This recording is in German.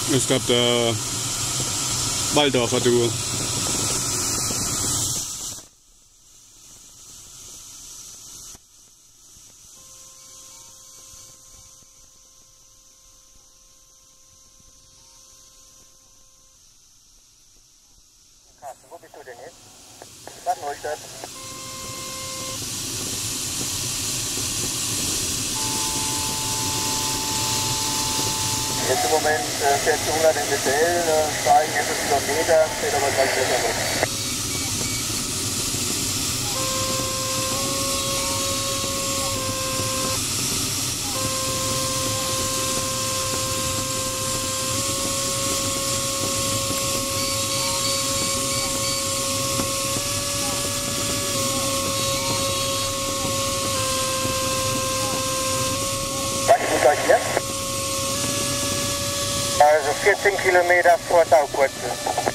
Ich glaube, der Waldorfer, du. Carsten, wo bist du denn jetzt? Bad Neustadt. Jetzt im Moment fährt Jungland in Bethel, steigen etwas Kilometer, fährt aber gleich besser los. Was ist gleich hier? Also 14 Kilometer vor Taupurzel.